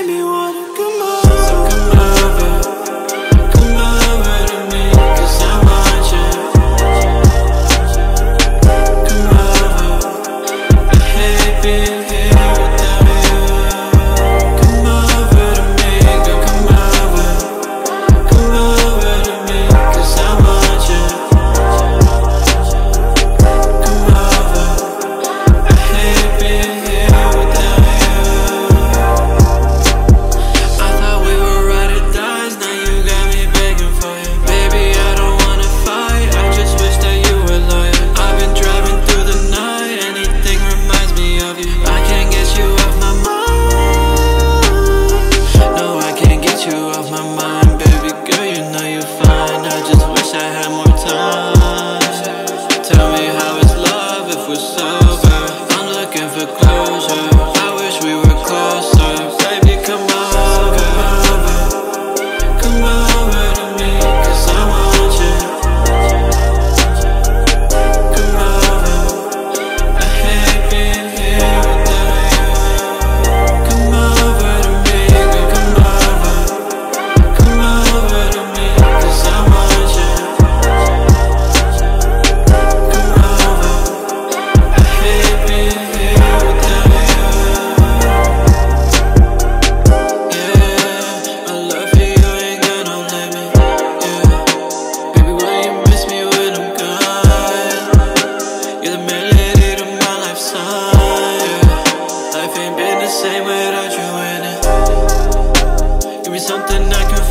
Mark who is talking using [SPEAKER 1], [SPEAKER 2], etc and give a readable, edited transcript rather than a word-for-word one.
[SPEAKER 1] make me wanna come over. So come over to me, 'cause I want you. Come over, I hate being here without you. Come over to me, girl, come over to me, 'cause I want you. Come over, I hate being here without you. I thought we were ride or dies, now you got me begging for you. Baby, I don't wanna fight, I just wish that you were loyal. I've been driving through the night, anything reminds me of you. I can't get you off my mind. No, I can't get you off my mind. Baby girl, you know you're fine, I just wish I had more time. Tell me how it's love if we're sober. I'm looking for closure, I wish we were closer. Baby, come over to me, 'cause I want you. Come over, I hate being here without you. Come over to me, girl, come over to me, 'cause I want you. Come over, I hate being here without you. Yeah, my love for you ain't got no limit. Yeah, baby, will you miss me when I'm gone? You're the melody to my life song. Yeah, life ain't been the same without you in it. Give me something I can